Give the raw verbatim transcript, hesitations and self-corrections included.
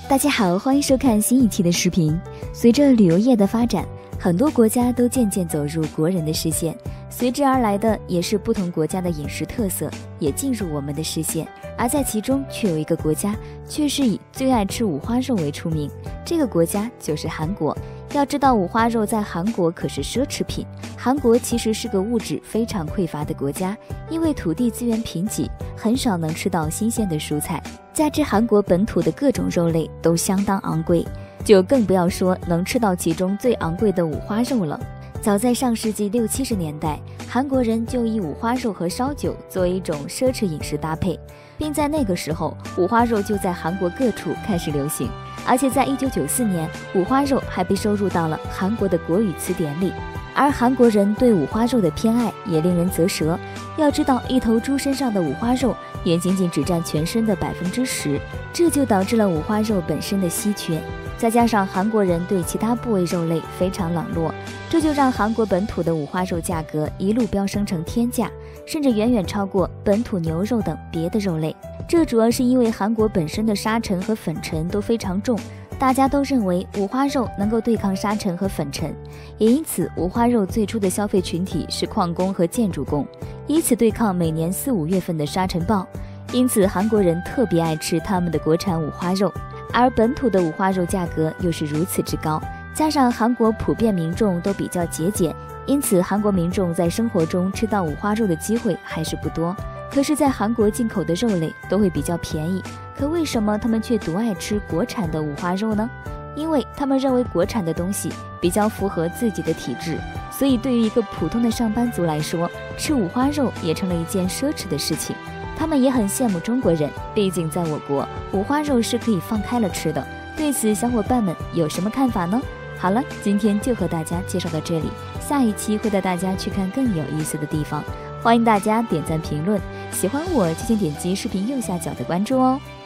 大家好，欢迎收看新一期的视频。随着旅游业的发展，很多国家都渐渐走入国人的视线，随之而来的也是不同国家的饮食特色也进入我们的视线。而在其中却有一个国家却是以最爱吃五花肉为出名，这个国家就是韩国。要知道，五花肉在韩国可是奢侈品。韩国其实是个物质非常匮乏的国家，因为土地资源贫瘠，很少能吃到新鲜的蔬菜，加之韩国本土的各种肉类都相当昂贵，就更不要说能吃到其中最昂贵的五花肉了。早在上世纪六七十年代，韩国人就以五花肉和烧酒作为一种奢侈饮食搭配，并在那个时候，五花肉就在韩国各处开始流行。而且在一九九四年，五花肉还被收入到了韩国的国语词典里。而韩国人对五花肉的偏爱也令人啧舌。要知道，一头猪身上的五花肉也仅仅只占全身的百分之十，这就导致了五花肉本身的稀缺。再加上韩国人对其他部位肉类非常冷落，这就让韩国本土的五花肉价格一路飙升成天价，甚至远远超过本土牛肉等别的肉类。这主要是因为韩国本身的沙尘和粉尘都非常重，大家都认为五花肉能够对抗沙尘和粉尘，也因此五花肉最初的消费群体是矿工和建筑工，以此对抗每年四五月份的沙尘暴。因此韩国人特别爱吃他们的国产五花肉，而本土的五花肉价格又是如此之高，加上韩国普遍民众都比较节俭，因此韩国民众在生活中吃到五花肉的机会还是不多。可是在韩国进口的肉类都会比较便宜，可为什么他们却独爱吃国产的五花肉呢？因为他们认为国产的东西比较符合自己的体质，所以对于一个普通的上班族来说，吃五花肉也成了一件奢侈的事情。他们也很羡慕中国人，毕竟在我国五花肉是可以放开了吃的。对此小伙伴们有什么看法呢？好了，今天就和大家介绍到这里，下一期会带大家去看更有意思的地方。欢迎大家点赞评论，喜欢我就请点击视频右下角的关注哦。